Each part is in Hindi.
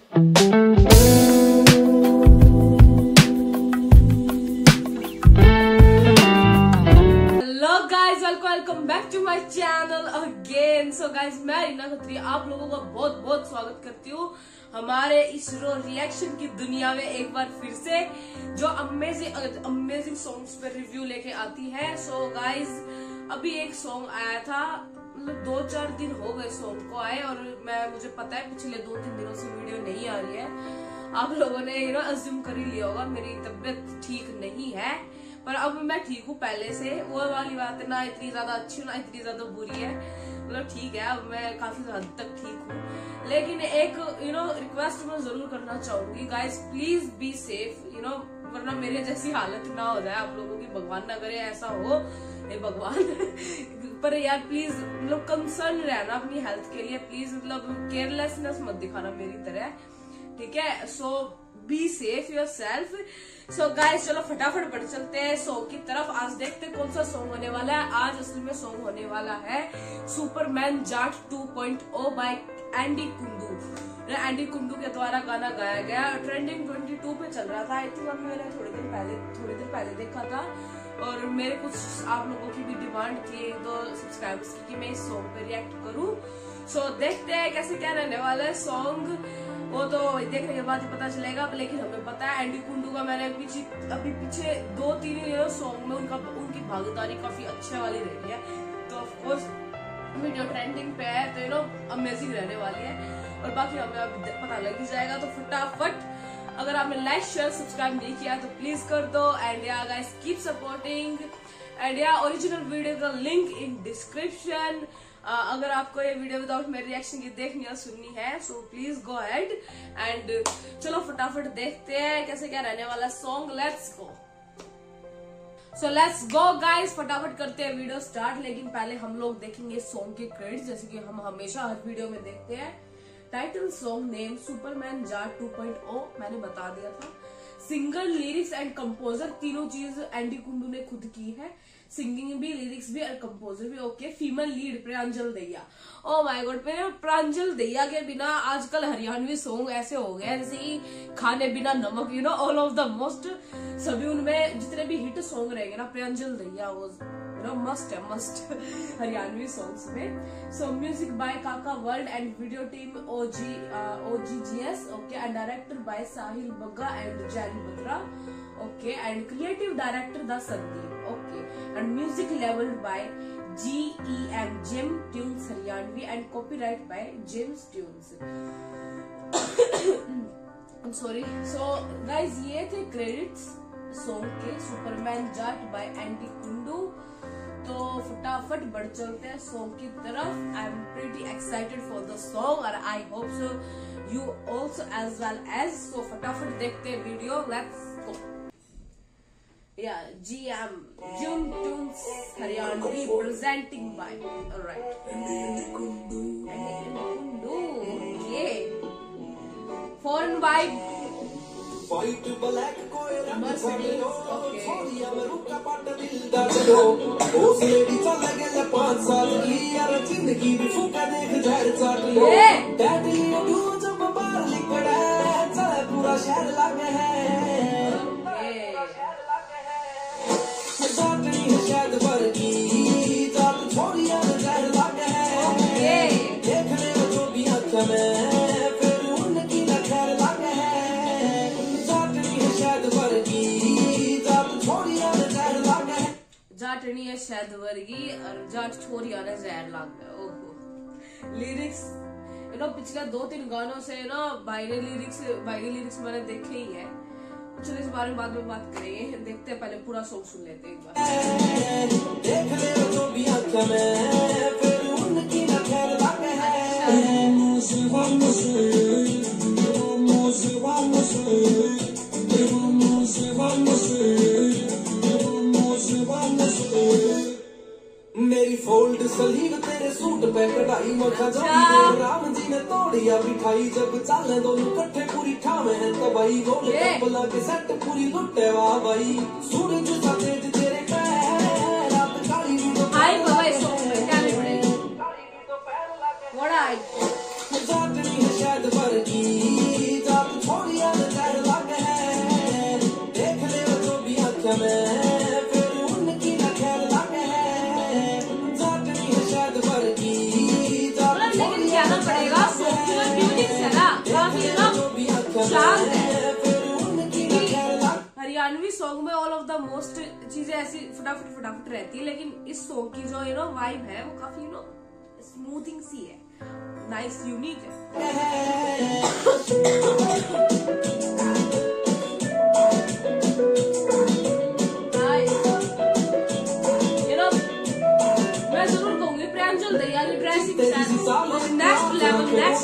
Welcome back to my channel again. So guys, मैं रीना खत्री आप लोगों का बहुत बहुत स्वागत करती हूँ हमारे इस रिएक्शन की दुनिया में एक बार फिर से, जो अमेजिंग सॉन्ग्स पे रिव्यू लेके आती है। सो गाइज, अभी एक सॉन्ग आया था, मतलब 2-4 दिन हो गए सॉन्ग को आए, और मुझे पता है पिछले 2-3 दिनों से वीडियो नहीं आ रही है। आप लोगों ने अज्यूम कर ही लिया होगा मेरी तबीयत ठीक नहीं है, पर अब मैं ठीक हूँ पहले से। वो वाली बात है, ना इतनी ज्यादा अच्छी ना इतनी ज्यादा बुरी है, मतलब ठीक है, अब मैं काफी हद तक ठीक हूँ। लेकिन एक रिक्वेस्ट मैं जरूर करना चाहूंगी, गाइस प्लीज बी सेफ, वरना मेरे जैसी हालत ना हो जाए आप लोगों की। भगवान ना करे ऐसा हो, हे भगवान। पर यार प्लीज मतलब कंसर्न रहना अपनी हेल्थ के लिए, प्लीज मतलब केयरलेसनेस मत दिखाना मेरी तरह, ठीक है। So be safe yourself. So guys, चलो फटाफट बढ़ चलते हैं सॉन्ग की तरफ। आज देखते हैं कौन सा सॉन्ग होने वाला है। आज असल में सॉन्ग होने वाला है Superman Jat 2.0 by Andy Kundu. Andy Kundu के द्वारा गाना गाया गया, ट्रेंडिंग 22 पे चल रहा था। आई थिंक मैंने थोड़ी देर पहले देखा था, और मेरे कुछ आप लोगों की भी डिमांड थी, 1-2 सब्सक्राइबर्स की, कि मैं इस सॉन्ग पे रिएक्ट करूं। सो देखते हैं कैसे क्या रहने वाला है सॉन्ग, वो तो देखने के बाद ही पता चलेगा। लेकिन हमें पता है एंडी कुंडू का, मैंने अभी पीछे 2-3 सॉन्ग में उनकी भागीदारी काफी अच्छे वाली रही है, तो ऑफकोर्स वीडियो ट्रेंडिंग पे है, तो अमेजिंग रहने वाली है। और बाकी हमें अब पता लग ही जाएगा, तो फटाफट अगर आपने लाइक शेयर सब्सक्राइब नहीं किया तो प्लीज कर दो। And yeah guys, keep supporting. And yeah original video का लिंक इन डिस्क्रिप्शन। अगर आपको ये वीडियो विदाउट मेरे रिएक्शन की देखनी और सुननी है, so please go ahead. And चलो फटाफट देखते हैं कैसे क्या रहने वाला song. Let's go. So let's go guys, फटाफट करते हैं वीडियो स्टार्ट। लेकिन पहले हम लोग देखेंगे सॉन्ग के क्रेडिट्स, जैसे कि हम हमेशा हर वीडियो में देखते हैं। Title song name Superman Jat 2.0, मैंने बता दिया था। सिंगर, लिरिक्स एंड कंपोजर तीनों चीज एंडी कुंडू ने खुद की है, सिंगिंग भी, लिरिक्स भी और कंपोजर भी। Okay, female lead Pranjal Dahiya. Oh my god, Pranjal Dahiya के बिना आजकल हरियाणवी सॉन्ग ऐसे हो गए जैसे कि खाने बिना नमक, ऑल ऑफ द मोस्ट। सभी उनमें जितने भी हिट सॉन्ग रहेंगे ना, प्रांजल दहिया वो मस्ट है, मस्ट हरियाणवी सॉन्ग्स में। So music by Kaka world and video team OGGS, okay, and director by Sahil Bagga and Jerry Batra, okay, and creative director the Sandeep, okay, and music labelled by GEM Gem Tunes Haryanvi and copyright by Gems Tunes. Sorry. So guys, ये थे क्रेडिट्स सॉन्ग के, Superman Jat by Andy Kundu. तो फटाफट बढ़ चलते हैं सॉन्ग की तरफ। I am pretty excited for the song और I hope so you also as well as. So फटाफट देखते हैं video, let's go. Yeah GM Gem Tunes Haryanvi presenting by, alright, Andy Kundu, ये फॉरेन वाइब वाइट ब्लैक कोई रंग चलो, छोड़िया में रुका पाट दिल दा चलो। उस लेडी चल गए 5 साल की, यार जिंदगी भी फूका देख जहर चाट लो। डैडी तू जब बाहर निकला चल पूरा शहर लगे है, जाटनी है शायद वर्गी, जाट छोड़िया में जहर लगे है। देखने में जो भी हक में जाटनी है शायद वर्गी और जाट छोरिया ने जहर लाग गया। ओहो, लिरिक्स पिछले 2-3 गानों से भाई ने लिरिक्स मैंने देखे ही है। चलो इस बारे में बाद में बात करेंगे, देखते हैं, पहले पूरा सॉन्ग सुन लेते हैं एक बार। मेरी फोल्ड सलीव तेरे सूट पे कढ़ाई, मखा जो राम जी ने तोड़िया बिठाई। जब चाले दोनों कट्ठे पूरी ठावे है तबाई, गोल कपला के सेट पूरी लुटे वाह भाई। सूरज सा तेज तेरे पैर, रात काली भी तो जाटनी है शायद वर्गी, शांत है। हरियाणवी सॉन्ग में ऑल ऑफ द मोस्ट चीजें ऐसी फटाफट फटाफट रहती है, लेकिन इस सॉन्ग की जो वाइब है वो काफी स्मूथिंग सी है, नाइस यूनिक है। मैं जरूर कहूंगी प्रांजल दहिया की ड्रेसिंग नेक्स्ट लेवल, नेक्स्ट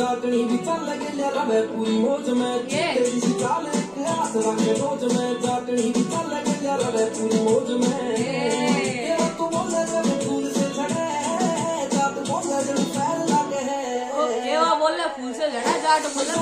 बोल फूल से लड़ा जाट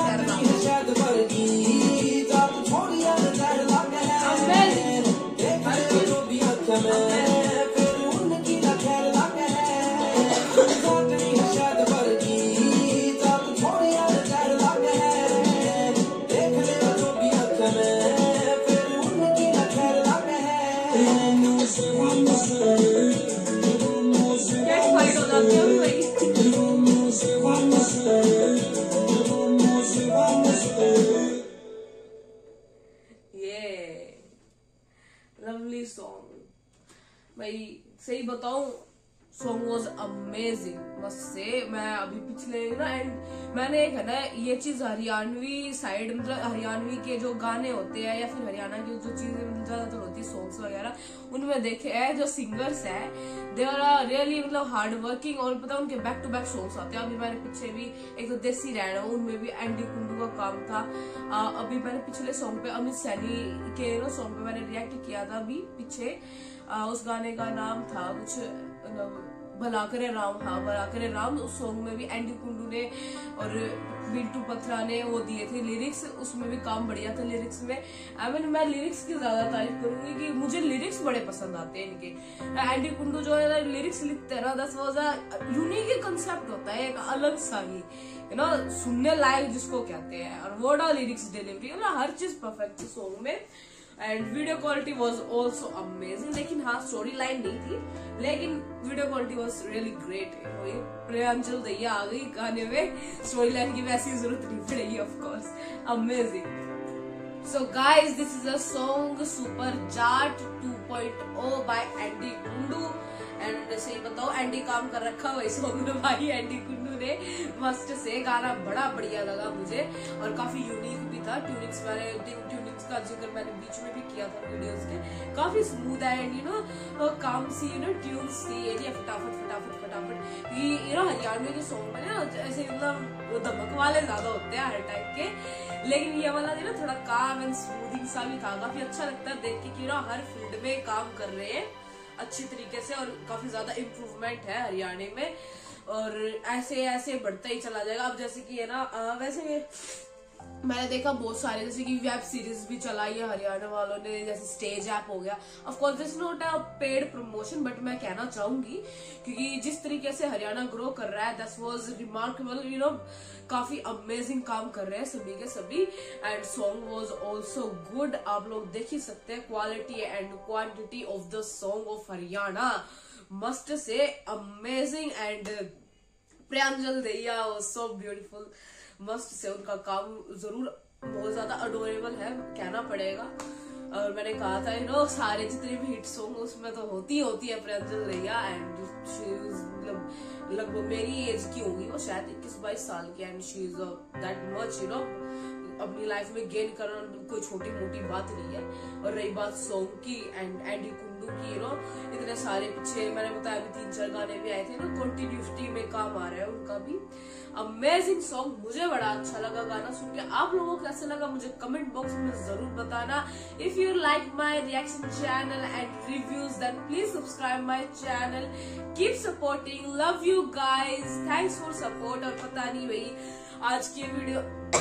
लवली सॉन्ग। भाई सही बताऊं, सॉन्ग वॉज अमेजिंग, मस्त से। मैं अभी पिछले एंड मैंने एक है ना ये चीज हरियाणवी साइड, मतलब हरियाणवी के जो गाने होते हैं या फिर हरियाणा की जो चीजें ज्यादातर होती है सॉन्ग्स वगैरह, उनमें देखे है जो सिंगर्स है दे आर रियली मतलब हार्ड वर्किंग, और पता उनके बैक टू बैक सॉन्ग्स आते हैं। अभी मैंने पीछे भी एक तो देसी रहना, उनमें भी एंडी कुंडू का काम था। अभी मैंने पिछले सॉन्ग पे अमित सैनी के सॉन्ग पे मैंने रिएक्ट किया था अभी पीछे। उस गाने का नाम था कुछ भला करे राम, हाँ भला करे राम। उस सॉन्ग में भी एंडी कुंडू ने और बिंटू पत्रा ने वो दिए थे लिरिक्स, उसमें भी काम बढ़िया था लिरिक्स में। मैं लिरिक्स की ज्यादा तारीफ करूंगी कि मुझे लिरिक्स बड़े पसंद आते हैं इनके। एंडी कुंडू जो है लिरिक्स लिखते हैं ना, 10 यूनिक कंसेप्ट होता है एक अलग सा ही, सुनने लायक जिसको कहते हैं, और वर्ड लिरिक्स डिलीवरी हर चीज परफेक्ट थी सॉन्ग में। And video quality was also amazing, लेकिन हाँ स्टोरी लाइन नहीं थी, लेकिन video quality was really great. Pranjal Dahiya आ गई गाने में, स्टोरी लाइन की वैसी जरूरत नहीं पड़ेगी of course. Amazing. So guys this is a song super Jat 2.0 by Andy Kundu. And सही बताओ एंडी काम कर रखा हुआ इस सॉन्ग में भाई, एंडी कुंडू ने मस्त से। गाना बड़ा बढ़िया लगा मुझे और काफी यूनिक भी था। ट्यूनिक्स का जिक्र मैंने बीच में भी किया था वीडियोस के, काफी स्मूथ है एंड काम सी ट्यून्स थी ये फटाफट फटाफट फटाफट। ये हरियाणवी के सॉन्ग में ना ऐसे मतलब धमक वाले ज्यादा होते हैं हर टाइप के, लेकिन ये वाला थोड़ा काम एंड स्मूथिंग सा भी था। काफी अच्छा लगता है देख के कि हर फील्ड में काम कर रहे हैं अच्छी तरीके से, और काफी ज्यादा इम्प्रूवमेंट है हरियाणा में, और ऐसे ऐसे बढ़ता ही चला जाएगा। अब जैसे कि है ना वैसे मैंने देखा बहुत सारे जैसे कि वेब सीरीज भी चलाई है हरियाणा वालों ने, जैसे स्टेज ऐप हो गया। Of course this not a paid promotion, but मैं कहना चाहूंगी क्योंकि जिस तरीके से हरियाणा ग्रो कर रहा है दैट वाज रिमार्केबल, काफी अमेजिंग काम कर रहे हैं सभी के सभी। And song was also good, आप लोग देख ही सकते हैं quality and quantity of the song of Haryana, मस्त से amazing. And Pranjal Dahiya was so beautiful, मस्त से। उनका काम जरूर बहुत ज्यादा अडोरेबल है कहना पड़ेगा। और मैंने कहा था सारे जितने भी हिट सॉन्ग उसमें तो होती है प्रांजल दहिया। एंड मतलब लगभग मेरी एज की होगी वो, शायद 21-22 साल की। And she is that much अपनी लाइफ में गेन करना कोई छोटी मोटी बात नहीं है। और रही बात सॉन्ग की एंड एंडी कुंडू की, इतने सारे पीछे मैंने बताया अभी 3-4 गाने भी आए थे कंटिन्यूटी में काम आ रहा है उनका भी। अमेजिंग सॉन्ग, मुझे बड़ा अच्छा लगा गाना सुन के। आप लोगों को कैसे लगा मुझे कमेंट बॉक्स में जरूर बताना। If you like my reaction channel and reviews then please subscribe my channel, keep supporting, love you guys, thanks for support. और पता नहीं भाई आज की वीडियो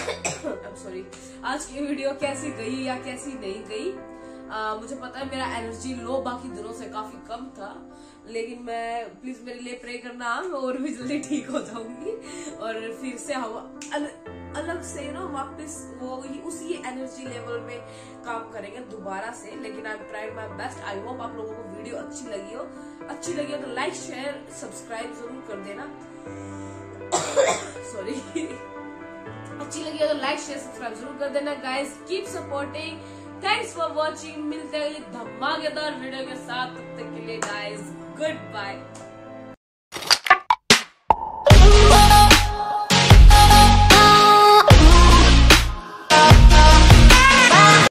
आज की वीडियो कैसी गई या कैसी नहीं गई, मुझे पता है मेरा एनर्जी लो बाकी दिनों से काफी कम था, लेकिन मैं प्लीज मेरे लिए प्रे करना, मैं और भी जल्दी ठीक हो जाऊंगी और फिर से हम अलग से वापस वो उसी एनर्जी लेवल में काम करेंगे दोबारा से। लेकिन I am trying my best. I hope आप लोगों को वीडियो अच्छी लगी हो तो लाइक शेयर सब्सक्राइब जरूर कर देना। सॉरी अच्छी लगी अगर लाइक शेयर सब्सक्राइब जरूर कर देना guys. Keep supporting, thanks for watching. मिलते हैं अगली धमाकेदार वीडियो के साथ, तब तक के लिए गाइस गुड बाय।